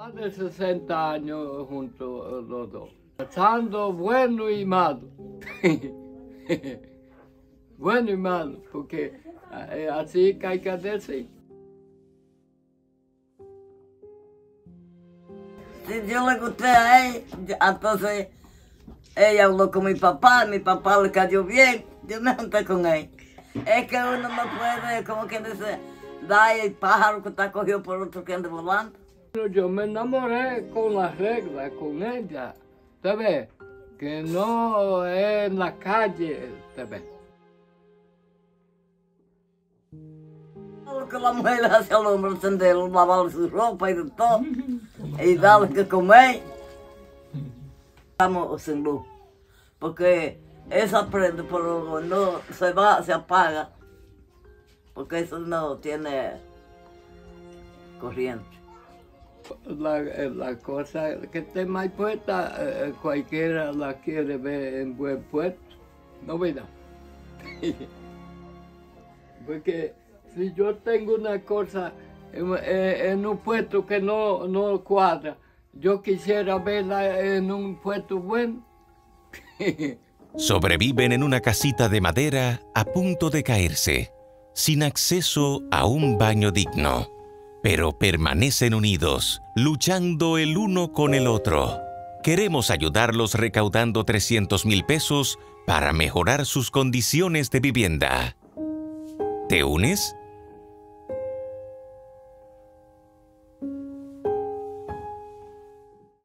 Más de 60 años juntos los dos. Pasando bueno y malo. Bueno y malo, porque así que hay que decir. Si yo le gusté a él, entonces ella habló con mi papá le cayó bien, yo me junté con él. Es que uno no puede, como quien dice, dar el pájaro que está cogido por otro que anda volando. Yo me enamoré con las reglas, con ella, ¿te ves? Que no es en la calle, ¿te ves? Lo que la mujer le hace al hombre, encenderlo, lavarle su ropa y de todo, y darle que comer. Estamos sin luz, porque esa prende, pero no se va, se apaga, porque eso no tiene corriente. La cosa que esté mal puesta, cualquiera la quiere ver en buen puesto, ¿no verdad? Porque si yo tengo una cosa en un puesto que no cuadra, yo quisiera verla en un puesto bueno. Sobreviven en una casita de madera a punto de caerse, sin acceso a un baño digno, pero permanecen unidos, luchando el uno con el otro. Queremos ayudarlos recaudando 300,000 pesos para mejorar sus condiciones de vivienda. ¿Te unes?